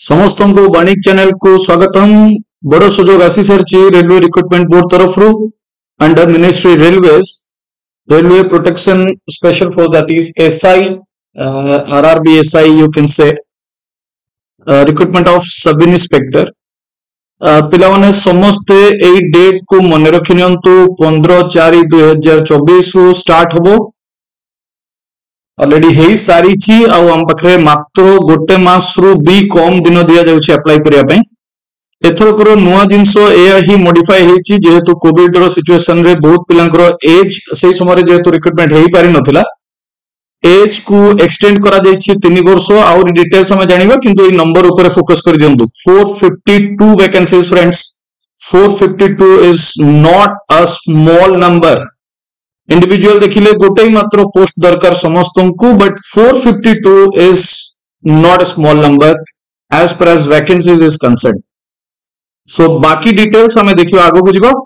समस्त को वाणिज्य चैनल को स्वागतम। बड़ सुजोग आसी सारी रेलवे रिक्रुटमेंट बोर्ड तरफ under ministry railway protection special force that is SI RRB SI you can say recruitment of sub inspector पिला माने समस्ते एई डेट को मन रखि नियंतु 15/4/2024 रु स्टार्ट हबो। ऑलरेडी हे सारी ची आम पाखे मात्र गोटे मास रु भी कम दिन दिया जाउछि अप्लाई करिया पई। एथरकर नुआ जिंस एया ही मॉडिफाई हेछि जेहेतु कोविड रो सिचुएशन रे बहुत पिलांकर एज से समय जेहेतु रिक्रुटमेंट हेई पारि नथिला एज को एक्सटेंड करा जाइछि 3 वर्ष। और डिटेल्स हम जानिबा किंतु ए नंबर ऊपर फोकस कर दियंतु 452 vacancies friends. 452 is not a small number. Individual देखिले गोटे ही मात्र पोस्ट दरकार समस्त को, but 452 is not a small number as per as vacancies is concern. So बाकी डिटेल्स हमें देखियो आगो को जीवा।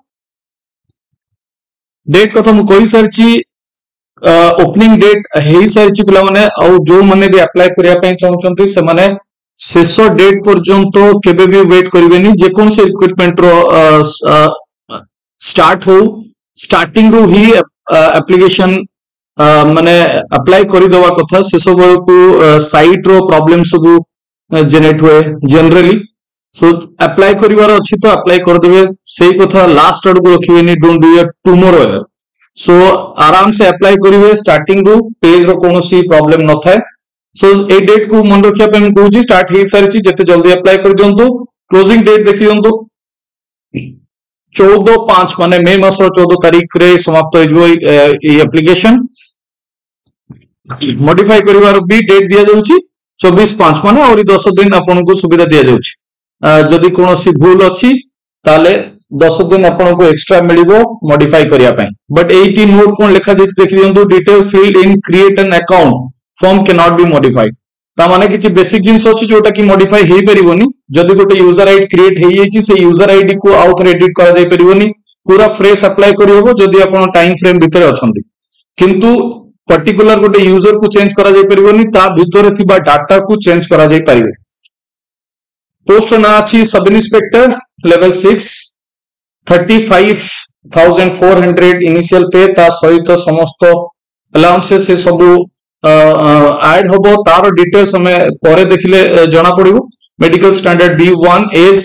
डेट कथा मु कहि सारछि ओपनिंग डेट हेई सारछि पिला माने और जो माने भी अप्लाई करिया पई चाहउछंती से माने शेष डेट पर्यंत केबे भी वेट करिवेनी। जे कोन से रिक्रुटमेंट रो स्टार्ट हो स्टार्टिंग रो ही एप्लीकेशन माने अप्लाई करि दवा कथा। शेष बेल को साइट रो प्रॉब्लम सब जनरेट हुए जनरली। सो अप्लाई करिवार अछि तो अप्लाई कर देबे सेही कथा लास्ट आड़ को रखिवेनी। Don't do it tomorrow. So आराम से अप्लाई करिवे स्टार्टिंग रो पेज रो कोनोसी प्रॉब्लम न थाए। सो ए डेट को मन रखिया पे हम कहूची स्टार्ट हे सारी चीज जते जल्दी अप्लाई कर दियंतु। क्लोजिंग डेट देखि दियंतु 14/5 माने मई मास 14 तारिख रे समाप्त हो ए एप्लीकेशन। मॉडिफाई करिवार भी डेट दिया जाउची 24/5 माने और 10 दिन आपन को सुविधा दिया जाउची। जदि कोनोसी भूल अछि ताले 10 दिन आपन को एक्स्ट्रा मिलिबो मॉडिफाई करिया पई। बट 18 नोट कोन लिखा जे देखि दियंतु detail field in create an account form can not be modified. ता माने किछि बेसिक जिंस अछि जोटा कि मॉडिफाई हेई परिबोनी। जदि गोटे यूजर आईडी क्रिएट हेई जेछि से यूजर आईडी को आउट एडिट करा जाय परिबोनी। पूरा फ्रेश अप्लाई करि होबो जदि आपन टाइम फ्रेम भीतर अछंती। किंतु पर्टिकुलर गोटे यूजर को चेंज करा जाय परिबोनी ता भीतर थिबा डाटा को चेंज करा जाय परिबे। पोस्ट ना अछि सब इंस्पेक्टर लेवल 6 35,400 इनिशियल पे ता सहित समस्त अलाउंसेस से सब ऐड होबो। तार डिटेल्स हमें परे देखिले जना पड़िबो। मेडिकल स्टैंडर्ड B1 एज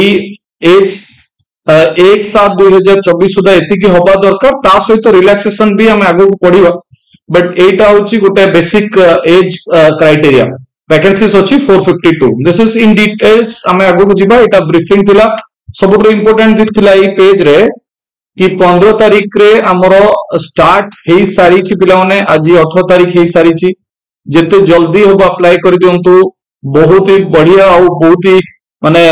1/7/2024 सुधा एति की होबा दरकार। ता सहित रिलैक्सेशन भी हमें आगो पड़िबो। बट एटा होची गोटे बेसिक एज क्राइटेरिया। वैकेंसीज अछि 452। दिस इज इन डिटेल्स हमें आगो को जिबा। एटा ब्रीफिंग थिला सबुठ इंपोर्टेंट दिखथिला ई पेज रे कि 15 तारिख रे हमरो स्टार्ट हेई सारी छि पिला माने आज 18 तारिख हेई सारी छि। जेते जल्दी होबो अप्लाई कर दियंतु बहुत ही बढ़िया और बहुत ही माने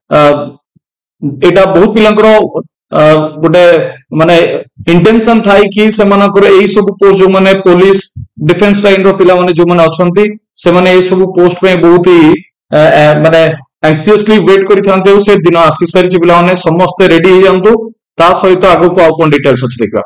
एटा बहुत पिलांकर गोटे माने इंटेंशन थाई कि से मानकर एई सब पोस्ट जो माने पुलिस डिफेंस लाइन रो पिला माने जो माने अछंती से माने एई सब पोस्ट पे बहुत ही माने एंक्सियसली वेट करि थांते से दिन आसी सारी छि पिला माने समस्त रेडी हे जानतु। ता सहित आगो को आउट डिटेल्स अछि देखा।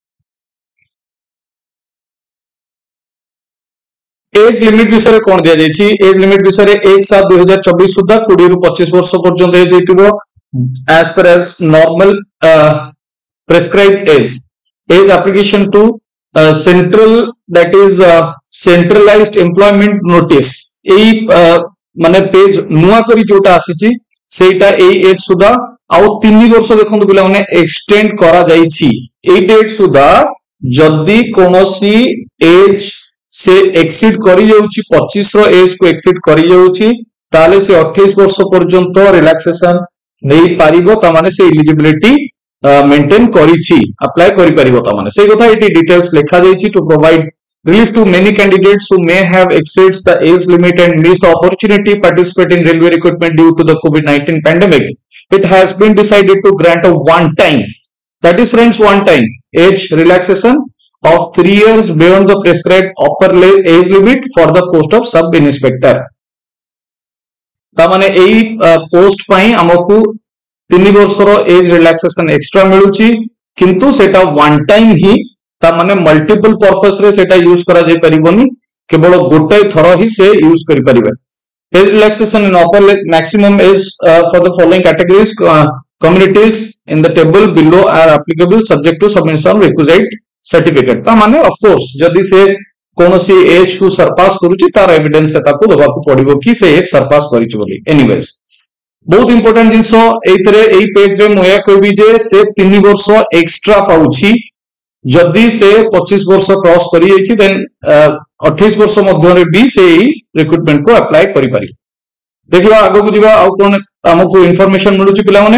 एज लिमिट विषय कोन दिया जाय छि। एज लिमिट विषय 1/7/2024 सुधा 20 रु 25 वर्ष पर्यंत हे जैतिबो as per as normal prescribed age. As application to central that is centralized employment notice एई माने पेज नुआ करी जोटा आसी छि सेटा एई एज सुधा आउ 3 वर्ष देखंतु पिला माने एक्सटेंड करा जाई छि। ए डेट सुधा जदी कोनोसी एज से एक्सीड करी जाउछि 25 रो एज को एक्सीड करी जाउछि ताले से 28 वर्ष पर्यंत रिलैक्सेशन नै पारिबो। ता माने से एलिजिबिलिटी मेंटेन करी छि अप्लाई करि पारिबो। ता माने सेही कथा एटी डिटेल्स लिखा जाई छि to provide relief to many candidates who may have exceeds the age limit and missed the opportunity to participate in railway recruitment due to the COVID-19 pandemic. It has been decided to grant a one-time, that is friends, one-time age relaxation of 3 years beyond the prescribed upper age limit for the post of sub inspector. ता माने एई post पई हमकु 3 वर्ष रो age relaxation extra मिलुची किंतु सेटा one time ही ता माने मल्टीपल पर्पस रे सेटा यूज करा जाय परिबोनी। केवल गोटे थरो ही से यूज करि परिबे। Age relaxation in upper maximum is for the following categories communities in the table below are applicable subject to submission requisite certificate. ता माने of course जदि से कोनोसी एज को सरपास करूची तार एविडेंस से ताको दबाकू पड़िबो कि से एज सरपास करिछ बोली. एनीवेज बहुत इंपोर्टेंट जिंसो एइतरे एई पेज रे मोया कहबी जे से 3 वर्ष एक्स्ट्रा पाउची जदि से 25 वर्ष क्रॉस करि जाइछि देन 28 वर्ष मध्य रे भी से रिक्रूटमेंट को अप्लाई करि पारि. देखिबा आगो को जिबा आ कोन हमको इंफॉर्मेशन मिलुची पिला माने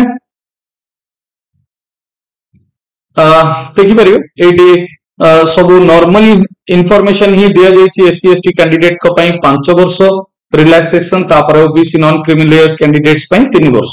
देखि पारियो एडी सब नॉर्मल इंफॉर्मेशन ही दिया जाइछि. एससी एसटी कैंडिडेट को पई 5 वर्ष रिलैक्सेशन तापर ओबीसी नॉन क्रिमिनल कैंडिडेट्स पई 3 वर्ष.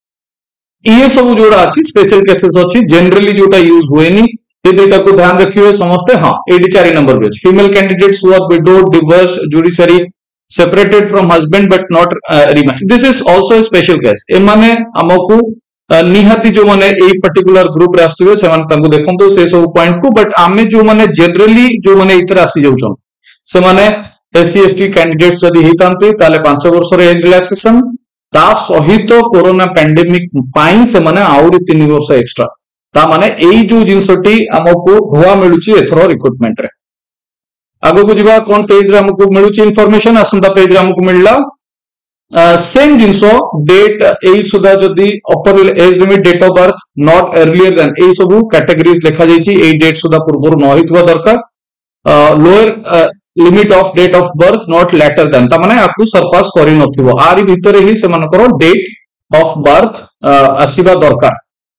ये सब जोड़ा अछि स्पेशल केसेस अछि जनरली जोटा यूज हुएनी ये दुईटा को ध्यान रखिए समझते. हाँ 84 नंबर पे female candidates who are widowed divorced judiciary separated from husband but not remarried this is also a special case. ए माने हमकु निहाती जो माने ए पर्टिकुलर ग्रुप रे आस्तुवे से माने तांको देखंतो से सब पॉइंट को बट आमे जो माने जनरली जो माने इतर आसी जाउछन से माने एससी एसटी कैंडिडेट्स जदी हितांते ताले 5 वर्ष रे एज रिलैक्सेशन ता सहित कोरोना पैंडेमिक पाई से माने आउरी 3 वर्ष एक्स्ट्रा ता माने एई जो जिंसटी हमको हुआ मिलुची एथरो रिक्रूटमेंट रे. आगो को जिबा कोन पेज रे हमको मिलुची इंफॉर्मेशन असंता पेज रे हमको मिलला सेम जिंसो डेट एई सुदा जदी upper age limit date of birth not earlier than एई सब कैटेगरीज लिखा जाईची एई डेट सुदा पूर्व न होइतबा दरकार. Lower limit of date of birth not later than ता माने आपको सरपास करि नथिबो आरी भितरे ही से मानकर डेट ऑफ बर्थ आसीबा दरकार.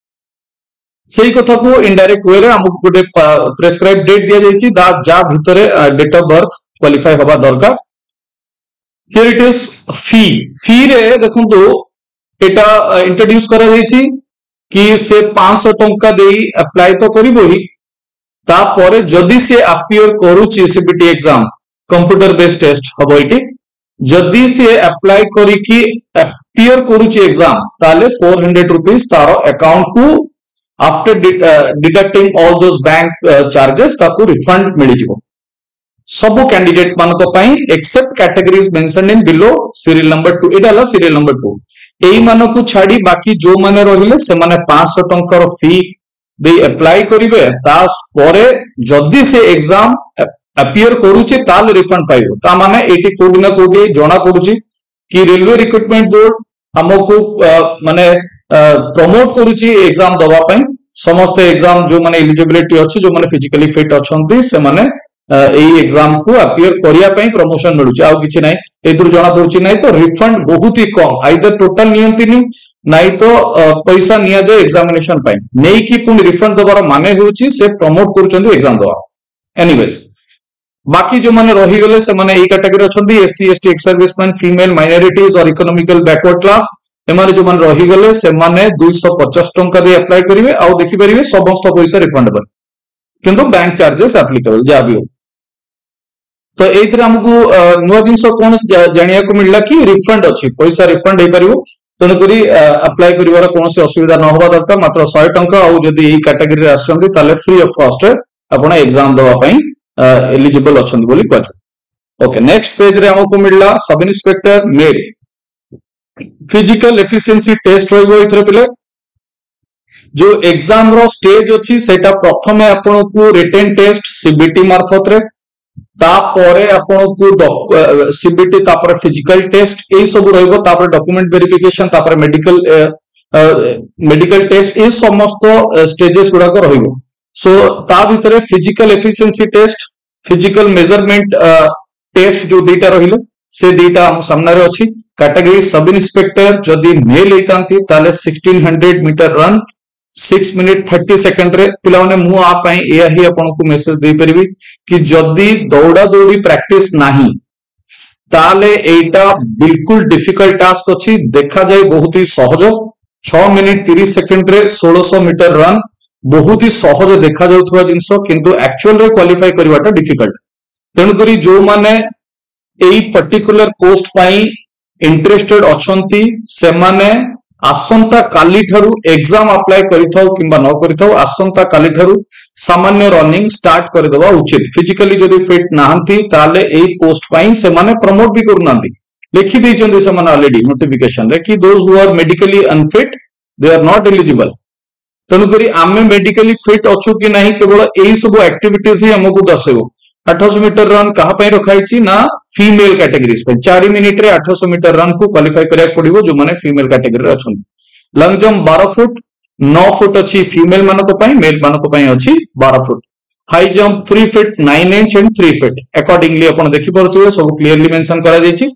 सही कथा को इनडायरेक्ट वे रे हमको गोटे प्रेस्क्राइब डेट दिया जाईची जा भितरे डेट ऑफ बर्थ क्वालिफाई होबा दरकार. हियर इट इज फी रे देखंतु एटा इंट्रोड्यूस करा जाईची कि से 500 टंका देई अप्लाई तो करिवो ही तापरे जदि से अपियर करूची CBT exam computer based test हबो इटी जदि से अप्लाई करी कि अपियर करूची एग्जाम ताले 400 रुपीस तारो अकाउंट को after deducting all those bank charges ताको रिफंड मिली जिवो सब कैंडिडेट मानको पई except categories mentioned in below serial number 2 एडाला सीरियल नंबर 2 एई मानको छाडी बाकी जो माने रहिले से माने 500 टंका फी दे अप्लाई करिवे तास परे जदि से एग्जाम अपियर करूची ताल रिफंड पाइबो ता माने एटी कोडी ना कोडी जणा पडुची कि रेलवे रिक्रूटमेंट बोर्ड हमको माने प्रमोट करूची एग्जाम दवा पई समस्त एग्जाम जो माने एलिजिबिलिटी अछि जो माने फिजिकली फिट अछंती से माने एई एग्जाम को अपियर करिया पई प्रमोशन मिलुची आ किछि नै एतुर जणा पडुची नै तो रिफंड बहुत ही कम आइदर टोटल नियंतिनी नहीं तो पैसा निया जाए एग्जामिनेशन पाई नहीं कि पुनी रिफंड दबार माने होची से प्रमोट करूचंदी एग्जाम दवा. एनीवेज बाकी जो माने रही गले से माने ए कैटेगरी अछंदी SC ST ex serviceman female minorities और इकोनॉमिकल बैकवर्ड क्लास एमाने जो माने रही गले से माने 250 टंका दे अप्लाई करिवे आ देखि परिवे समस्त पैसा रिफंड बर किंतु बैंक चार्जेस एप्लीकेबल जा भी हो. तो एइथरे हमकु नुवा जिंस कोन जानिया को मिलला कि रिफंड अछि पैसा रिफंड हे परिवो तेणुकरी अप्लाई करिवार कौन असुविधा न होगा दरकार मात्र 100 टंका और जदि एई कैटेगरी आछंती ताले फ्री ऑफ कॉस्ट आपण एग्जाम दवा पई एलिजिबल अछंती बोली कहै. ओके नेक्स्ट पेज रे हमको मिलला sub inspector male physical efficiency test रहइबो इथरे पिले जो एग्जाम रो स्टेज अछि सेटा प्रथमे आपण को रिटन टेस्ट सीबीटी मार्फत रे तापरे आपण को सीबीटी तापर फिजिकल टेस्ट ए सब रहइबो तापर डॉक्यूमेंट वेरिफिकेशन तापर मेडिकल टेस्ट ए समस्त स्टेजेस गुडा को रहइबो. सो ता भितरे physical efficiency test physical measurement test जो दीटा रहिले से दीटा हम सामने रे अछि. कैटेगरी सब इंस्पेक्टर जदी मेल हेतांती ताले 1600 मीटर रन 6 मिनिट 30 सेकंड रे पिला माने मु आ पई एया ही आपन को मेसेज दे परिबी कि जदी दौड़ा दौड़ी प्रैक्टिस नाही ताले एटा बिल्कुल डिफिकल्ट टास्क अछि. देखा जाए बहुत ही सहज 6 मिनिट 30 सेकंड रे 1600 मीटर रन बहुत ही सहज देखा जाउथबा जिंस किंतु एक्चुअल रे क्वालिफाई करवाटा डिफिकल्ट. तेणु करी जो माने एई पर्टिकुलर पोस्ट पई इंटरेस्टेड अछंती से माने आसंता काली ठारू एग्जाम अप्लाई करिथाउ किंबा न करिथाउ आसंता काली ठारू सामान्य रनिंग स्टार्ट कर देबा उचित. फिजिकली जदी फिट नाहंती ताले एई पोस्ट पई से माने प्रमोट भी करू नांती लिखि देइचंदी समान ऑलरेडी नोटिफिकेशन रे कि those who are medically unfit they are not eligible. तेणुकरी आम मेडिकली फिट अच्छु कि नहीं केवल यही सब एक्टिविटीज ही हमको दर्शेबो। 800 मीटर रन कहा रखाई ना फीमेल कैटेगरीज 4 मिनिट रे 800 मीटर रन को क्वालिफाई करिया पड़िबो जो माने फीमेल कैटेगरी रे अछन। लंग जंप 12 फुट 9 फुट अछि फीमेल मानको पई, मेल मानको पई अछि 12 foot. High jump 3 feet 9 inch and 3 feet accordingly अपन देखि परथुवे सब क्लियरली मेंशन करा जायछि।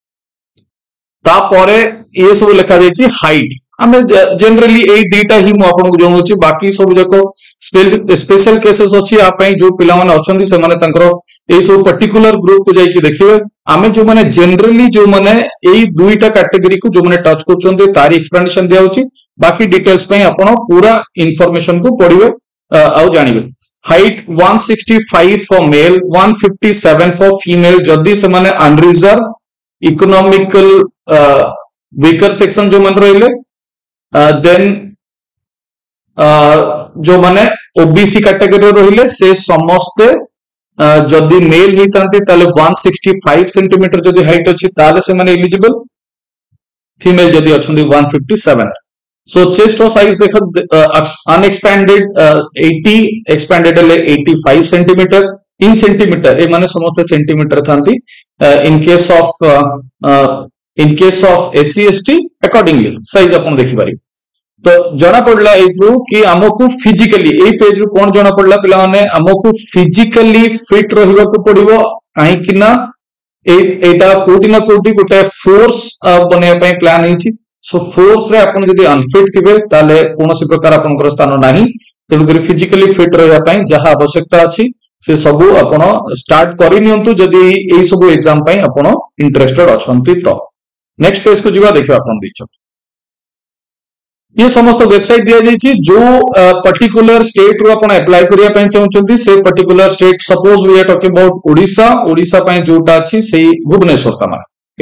तापरे ये सब लिखा जायछि हाइट। आमे जनरली ए दुईटा ही मु आपन को जणौछि, बाकी सब जको स्पेशल केसेस अछि आ पई जो पिला माने अछंती से माने तंकर ए सब पर्टिकुलर ग्रुप को जाई कि देखिबे। आमे जो माने जनरली जो माने ए दुईटा कैटेगरी को जो माने टच करछंती तारी एक्सप्लेनेशन दिया होछि। बाकी डिटेल्स पई आपण पूरा इंफॉर्मेशन को पढिबे आ जानिबे। Height 165 for male 157 for female जदी से माने अनरिजर्व इकोनॉमिकल वीकर सेक्शन जो मन रहिले। देन जो माने ओबीसी कैटेगरी रहिले से समस्त जदी मेल ही तांती ताले 165 सेंटीमीटर जदी हाइट अछि ताले से माने एलिजिबल। फीमेल जदी अछंदी 157। सो चेस्ट साइज देख unexpanded 80 expanded 85 centimetre in centimetre ए माने समस्त सेंटीमीटर थांती। In case of SC ST accordingly size अपन देखि पारि। तो जना पड़ला एथु कि हमको फिजिकली ए पेज रु कोन जना पड़ला पिला माने हमको फिजिकली फिट रहबा को पड़िबो काहे कि ना एटा कोटी ना कोटी गोटे फोर्स बने पय प्लान हिची। सो फोर्स रे अपन जदी अनफिट थिबे ताले कोनोसी प्रकार आपनकर स्थान नाही। तेनु करी फिजिकली फिट रहबा पय जहा आवश्यकता अछि से सब आपण स्टार्ट करि नियंतु जदी एई सब एग्जाम पय आपण इंटरेस्टेड अछंती। तो नेक्स्ट पेज को जीवा देखिबा आपण दिछ ये समस्त वेबसाइट दिया जायछि जो पर्टिकुलर स्टेट रो आपण अप्लाई करिया पय चाहउछंती से particular state suppose we are talking about Odisha पय जोटा अछि सेही भुवनेश्वर तमा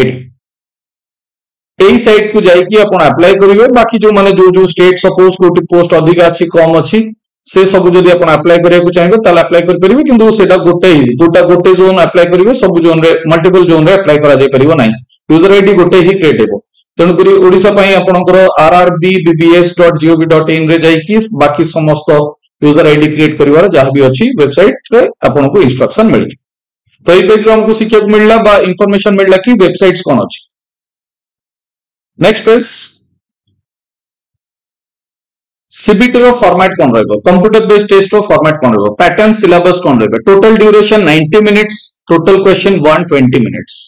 एई साइट को जाई कि आपण अप्लाई करिवे। बाकी जो माने जो स्टेट सपोज कोटी पोस्ट अधिक अछि कम अछि से सब जदी आपण अप्लाई करिया को चाहेबे ताले अप्लाई कर परिबे। किंतु सेटा गोटे ही जोटा गोटे जोन अप्लाई करिवे सब जोन रे मल्टीपल जोन रे अप्लाई करा जाय परिबो नाही। यूजर आईडी गोटे ही क्रिएट हेबो। तेणु करी ओडिशा पई आपनकर rrbbs.gov.in रे जाई कि बाकी समस्त यूजर आईडी क्रिएट करिवार जहां भी अछि वेबसाइट रे आपनको इंस्ट्रक्शन मिली। तो ए पेज रे हमको शिक्षा मिलला बा इंफॉर्मेशन मिलला कि वेबसाइट्स कोन अछि। नेक्स्ट पेज सीबीटी रो फॉर्मेट कोन रहबो, कंप्यूटर बेस्ड टेस्ट रो फॉर्मेट कोन रहबो, पैटर्न सिलेबस कोन रहबो, total duration 90 minutes, total question 120 minutes.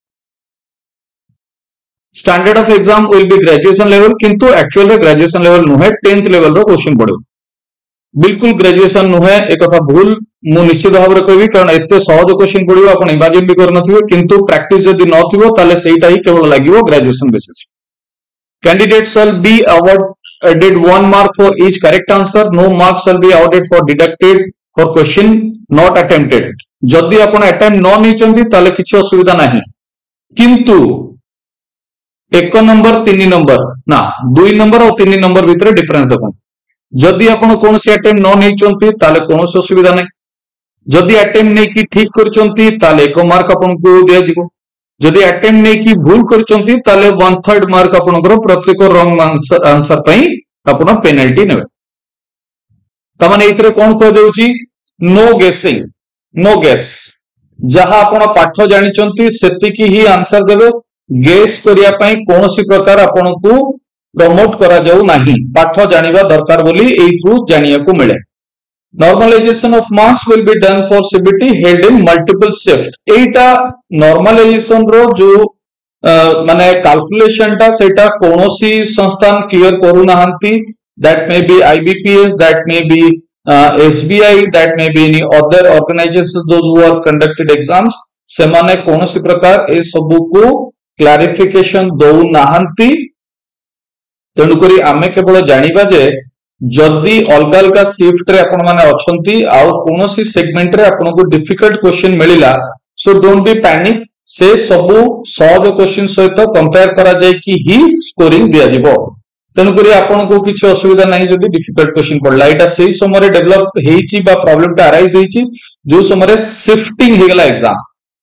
Standard of exam will be graduation level किंतु एक्चुअल रे ग्रेजुएशन लेवल नुहे 10th लेवल रो क्वेश्चन पड़ो। बिल्कुल ग्रेजुएशन नुहे एक कथा भूल मु निश्चित भाव रे कहबी कारण एते सहज क्वेश्चन पड़िबो आपण इमेजिन भी करनथिबो किंतु प्रैक्टिस जदी नथिबो ताले सेटा ही केवल लागिवो graduation basis. Candidate shall be awarded 1 mark for each correct answer, no mark shall be awarded for deducted for question not attempted। जदी आपण अटेम्प्ट न निचंती ताले किछि असुविधा नाही किंतु 1 नंबर 3 नंबर ना 2 नंबर और 3 नंबर भितर डिफरेंस देखो। जदी आपण कोनसी अटेम्प्ट न निचंती ताले कोनोसी असुविधा नाही। जदी अटेम्प्ट नै कि ठीक करचंती ताले 1 मार्क आपनको दिया जिवो। जदी अटेम्प्ट नै कि भूल करचंती ताले 1/3 मार्क आपनकर प्रत्येक रॉन्ग आंसर पई आपण पेनल्टी नेबे। त माने इतरे कोन कह देउची नो गेसिंग, नो गेस। जहा आपण पाठ जानिचंती सेति की ही आंसर देबे। गेस करिया पई कोनोसी प्रकार आपनको प्रमोट करा जाऊ नाही। पाठ जानिबा दरकार बोली एई थ्रू जानिया को मिले। Normalization of marks will be done for CBT held in multiple shift। Etah normalization रो जो माने कैलकुलेशन टा सेटा कोनोसी संस्थान क्लियर करू नाहंती। that may be IBPS, that may be SBI, that may be any other organizations those who are conducted exams से माने कोनोसी प्रकार ए सबु को क्लैरिफिकेशन दौ नाहंती। तेणु करी आमे केवल जानिबा जे जदी अलग अलग शिफ्ट रे आपण माने अछंती आ कोनोसी सेगमेंट रे आपनको डिफिकल्ट क्वेश्चन मिलिला सो डोंट बी पैनिक। से सबु सहज क्वेश्चन सहित कंपेयर करा जाय कि ही स्कोरिंग दिया जिवो। तेणु करी आपनको किछि असुविधा नाही जदी डिफिकल्ट क्वेश्चन पड़ला। एटा सेही समय डेवलप हेइची बा प्रॉब्लम टा अराइज हेइची जो समय शिफ्टिंग हेगला एग्जाम।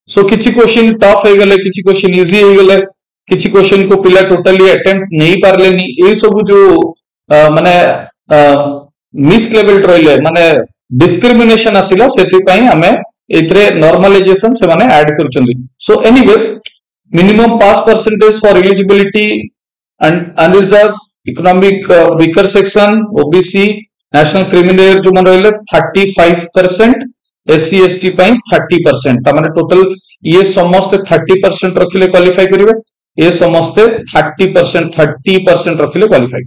सो किछि क्वेश्चन टफ हो गले, किछि क्वेश्चन इजी हो गले, किछि क्वेश्चन को पिला टोटली अटेम्प्ट नहीं पारलेनी, ए सब जो माने मिस लेवल रहिले माने डिस्क्रिमिनेशन आसिला, सेति पई हमें एथरे नॉर्मलाइजेशन से माने ऐड करचंदी. So anyways minimum pass percentage for eligibility and unreserved economic weaker section OBC national criminal जो मन रहिले 35%, SC ST ପାଇଁ 30%, ता माने टोटल ये समस्त 30% रखिले क्वालिफाई करिवे, ये समस्त 30% रखिले क्वालिफाई.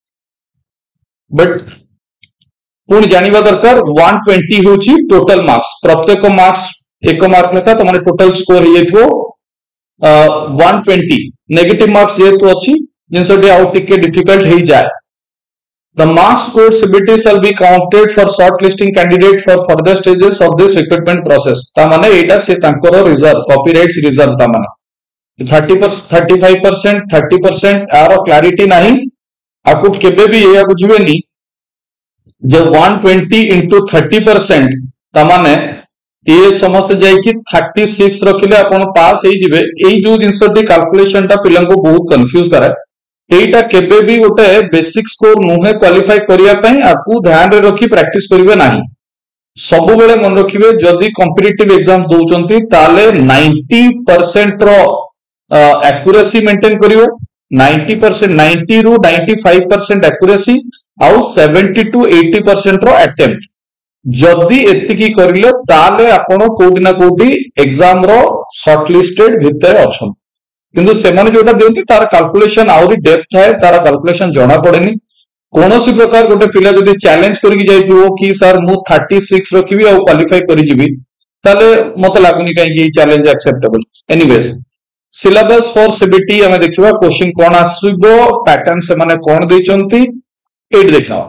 बट पुणी जानिबा दरकार 120 होची टोटल मार्क्स, प्रत्येक मार्क्स एक मार्क लेखा त माने टोटल स्कोर हे थो 120. नेगेटिव मार्क्स जेतु अछि जिनसटी आउट टिके डिफिकल्ट हे जाय. The marks scored CBT shall be counted for shortlisting candidate for further stages of this recruitment process. ता माने एटा से तांकर रिजर्व कॉपीराइट्स रिजर्व ता माने 30% 35% 30% आरो क्लैरिटी नाही. आकु केबे भी एया बुझिबेनी जब 120 into 30% ता माने ये समस्त जाई कि 36 रखिले आपण पास हे जिवे. एई जो जिनसटी कैलकुलेशन ता पिलन को बहुत कंफ्यूज करे. एटा केबे भी गोटे बेसिक स्कोर नुहे क्वालिफाई करिया पई आपको ध्यान रे रखी प्रैक्टिस करिवे नाही. सब बेले मन रखिवे जदी कॉम्पिटिटिव एग्जाम दोचंती ताले 90% रो एक्यूरेसी मेंटेन करिवे. 90% 90 रु 95% एक्यूरेसी आउ 70 to 80% रो अटेम्प्ट. जदी एतिकी करिले ताले आपण कोडी ना कोडी एग्जाम रो शॉर्टलिस्टेड भितर अछन. किंतु सेमाने जोटा देउती तार कैलकुलेशन आउरी डेप्थ है, तार कैलकुलेशन जणा पड़ेनी. कोनोसी प्रकार गोटे पिला जदी चैलेंज करिक जाइथिबो कि सर मु 36 रखिबी आ क्वालिफाई करि जिबी, ताले मते लागुनी काई कि challenge acceptable. Anyways syllabus for CBT हमें देखिबा क्वेश्चन कोन आसीबो, पैटर्न से माने कोन दैचंती एट देखा.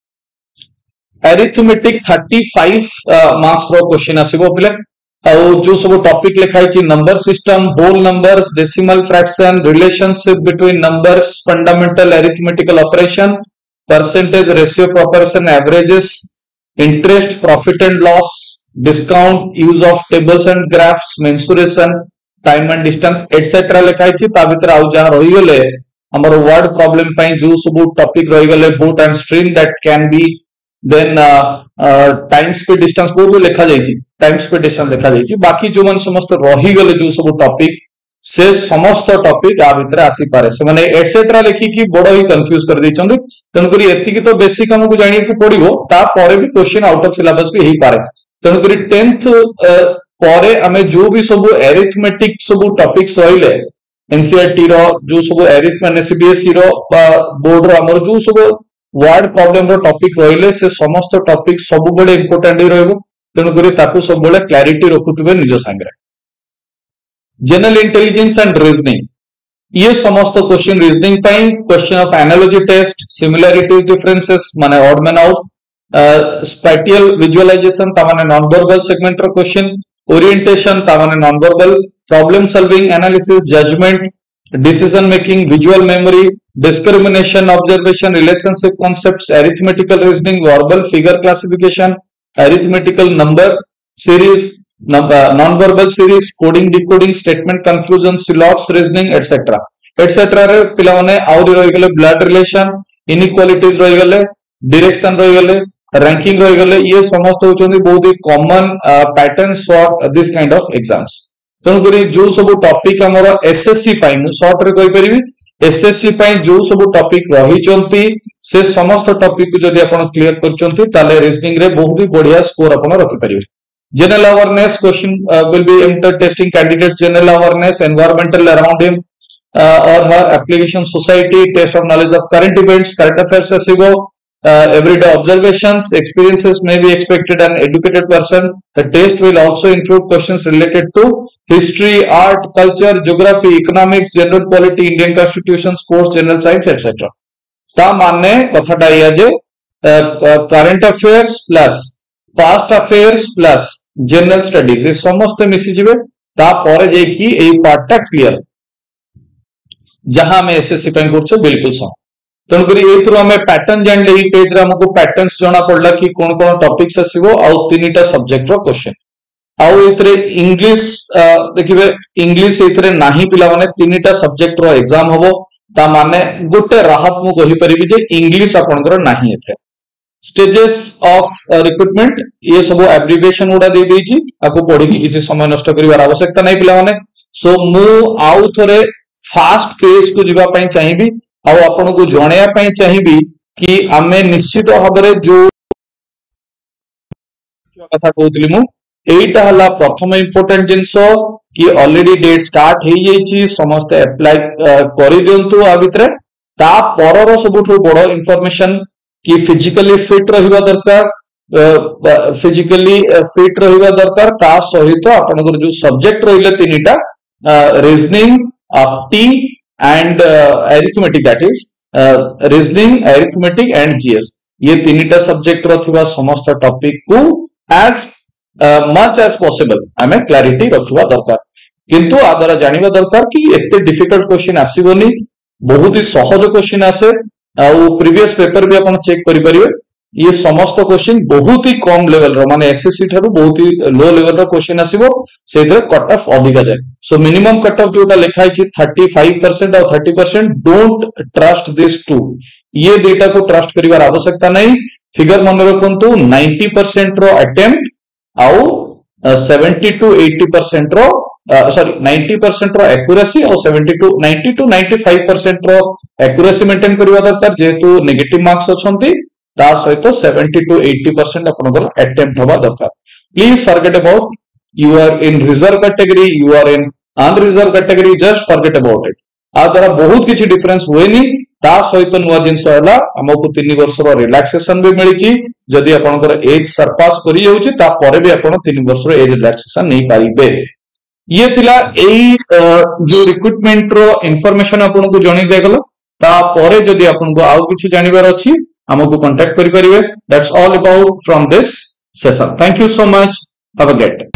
अरिथमेटिक 35 मार्क्स रो क्वेश्चन आसीबो पिला. जो सब टॉपिक लिखाई छी number system, whole numbers, decimal fraction, relationship between numbers, fundamental arithmetical operation, percentage, ratio, proportion, averages, interest, profit and loss, discount, use of tables and graphs, mensuration, time and distance etcetera लिखाई छी. ता भीतर आउ जा रही गले हमर word problem पई जो सब टॉपिक रही गले boat and stream that can be then time speed distance को भी लिखा जाइए, टाइम स्पीड डिस्टेंस लिखा जाइए. बाकी जो मन समस्त रही गले जो सब टॉपिक से समस्त टॉपिक आ भीतर आसी पारे से माने एटसेट्रा लिखी कि बड़ ही कंफ्यूज कर दैचंदी. तन करी एतिकी तो बेसिक हमकु जानिए को पड़िबो, ता परे भी क्वेश्चन आउट ऑफ सिलेबस भी ही पारे. तन करी 10th परे हमें जो भी सब अरिथमेटिक सब टॉपिक्स रहिले एनसीईआरटी रो जो सब अरिथमेटिक सीबीएसई रो बोर्ड रो हमर जो सब वर्ड प्रॉब्लम रो टॉपिक रहिले से समस्त टॉपिक सब बड़े इंपोर्टेंट ही रहबो. तेणु करी ताकू सब बड़े क्लैरिटी रखुतबे निज संगे. जनरल इंटेलिजेंस एंड रीजनिंग ये समस्त क्वेश्चन रीजनिंग पई question of analogy test, similarities differences माने odd man out, spatial visualization ता माने नॉन वर्बल सेगमेंट रो क्वेश्चन, ओरिएंटेशन ता माने non verbal, problem solving, analysis, judgement, decision making, visual memory, discrimination, observation, relationship concepts, arithmetical reasoning, verbal figure classification, arithmetical number series, non-verbal series, coding, decoding, statement conclusion, slots reasoning, etc. etc. रे पिला माने आउरी रही गले blood relation, inequalities रही गले, direction रही गले, रैंकिंग रही गले. ये समस्त होचंदी बहुत ही common patterns for this kind of exams. तेणुकरी जो सब टॉपिक हमर एसएससी पाई मु शॉर्ट रे कहि परिबी, एसएससी पाई जो सब टॉपिक रही चंती से समस्त टॉपिक को जदी आपण क्लियर करचंती ताले रीजनिंग रे बहुत ही बढ़िया स्कोर आपण रखि परिबे. General awareness question will be aimed testing candidate general awareness, environmental around him और her application, society, test of knowledge of current events, current affairs आसीबो, everyday observations, experiences may be expected an educated person. The test will also include questions related to history, art, culture, geography, economics, general polity, Indian constitution, sports, general science, etc. ता माने कथाटा या जे current affairs plus past affairs plus general studies ये समस्त मिसी जिवे. ता परे जे कि एई पार्टटा क्लियर जहां में एसएससी पे करछो बिल्कुल सम. तेणुकरी एथुरु हमें पैटर्न जानले ही पेज रे हमको पैटर्न्स जणा पड़ला कि कोन कोन टॉपिक्स आसीबो आ तीनटा सब्जेक्ट रो क्वेश्चन. आउ इतरे इंग्लिश देखिबे इंग्लिश इतरे नाही पिला माने तीनटा सब्जेक्ट रो एग्जाम होबो ता माने गोटे राहत मु कहि परिबि जे इंग्लिश आपनकर नाही एथे स्टेजेस ऑफ रिक्रूटमेंट ये सब एब्रिविएशन उडा दे देछि आको पढि कि किछि समय नष्ट करिवार आवश्यकता नै पिला माने सो मु आउ थरे फास्ट पेज को जिबा पई चाहिबी आउ आपन को जणेया पई चाहिबी कि आमे निश्चित भाबरे जो कथा कहउतली मु एटा हला प्रथम इंपोर्टेंट जिंसो कि ऑलरेडी डेट स्टार्ट हे जाईची समस्त अप्लाई करि दियंतु आ भितरे ता परर सबुठु बड़ इंफॉर्मेशन कि फिजिकली फिट रहिबा दरकार फिजिकली फिट रहिबा दरकार ता सहित आपनकर जो सब्जेक्ट रहिले तीनटा रीजनिंग टी and arithmetic that is reasoning arithmetic and GS ये तीनटा सब्जेक्ट रथिबा समस्त टॉपिक को एज मच एज पॉसिबल आमे क्लैरिटी रखिबा दरकार किंतु आ द्वारा जानिबा दरकार कि एते डिफिकल्ट क्वेश्चन आसीबोनी बहुत ही सहज क्वेश्चन आसे आ प्रीवियस पेपर भी आपण चेक करि परिबे ये समस्त क्वेश्चन बहुत ही कम लेवल रो माने एसएससी थारु बहुत ही लो लेवल रो क्वेश्चन आसीबो सेथरे कट ऑफ अधिका जाय सो मिनिमम कट ऑफ जोटा लिखाई छी 35% और 30% डोंट ट्रस्ट दिस टू ये डेटा को ट्रस्ट करिवार आवश्यकता नै फिगर मन रखंतु 90% रो अटेम्प्ट आउ 70 to 80% रो सॉरी 90% रो एक्यूरेसी और 90 to 95% रो एक्यूरेसी मेंटेन करबा दरकार जेतु नेगेटिव मार्क्स अछंती ता सहित 70 to 80% आपनकर अटेम्प्ट होबा दरकार please forget about you are in reserve category you are in unreserve category just forget about it आ द्वारा बहुत किछि डिफरेंस होएनी ता सहित नुवा जिंस हला हमकु 3 वर्ष रो रिलैक्सेशन भी मिलिछि जदि आपनकर एज सरपास करि जाउछि ता परे भी आपण 3 वर्ष रो एज रिलैक्सेशन नै पाइबे ये थिला एई जो रिक्रूटमेंट रो इंफॉर्मेशन आपनको जणी देगलो ता परे जदि आपनको आउ किछि जानिबार अछि हमकु कांटेक्ट करि परिबे that's all about from this session thank you so much have a great day